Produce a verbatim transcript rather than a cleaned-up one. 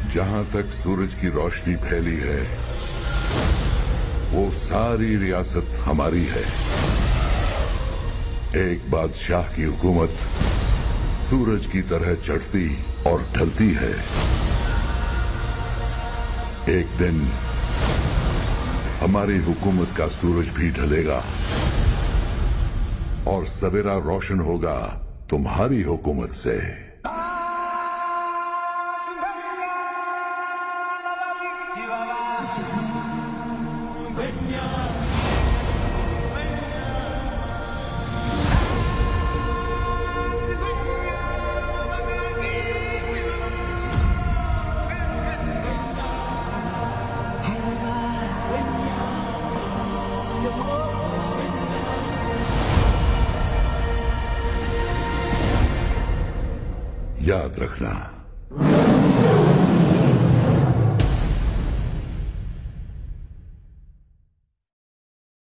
जहां तक सूरज की रोशनी फैली है वो सारी रियासत हमारी है। एक बादशाह की हुकूमत सूरज की तरह चढ़ती और ढलती है। एक दिन हमारी हुकूमत का सूरज भी ढलेगा और सवेरा रोशन होगा तुम्हारी हुकूमत से। याद रखना।